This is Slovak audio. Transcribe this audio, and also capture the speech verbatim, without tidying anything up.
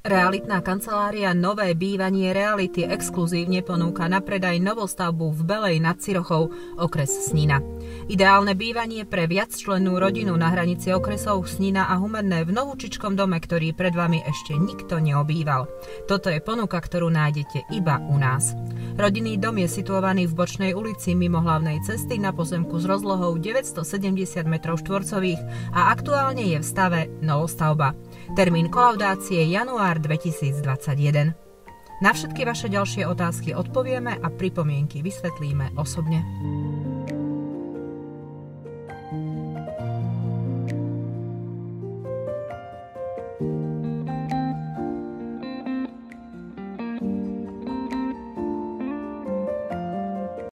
Realitná kancelária Nové bývanie Reality exkluzívne ponúka na predaj novostavbu v Belej nad Cirochou, okres Snina. Ideálne bývanie pre viacčlennú rodinu na hranici okresov Snina a Humenné v novúčičkom dome, ktorý pred vami ešte nikto neobýval. Toto je ponuka, ktorú nájdete iba u nás. Rodinný dom je situovaný v bočnej ulici mimo hlavnej cesty na pozemku s rozlohou deväťstosedemdesiat metrov štvorcových a aktuálne je v stave novostavba. Termín kolaudácie január dvetisícdvadsaťjeden. Na všetky vaše ďalšie otázky odpovieme a pripomienky vysvetlíme osobne.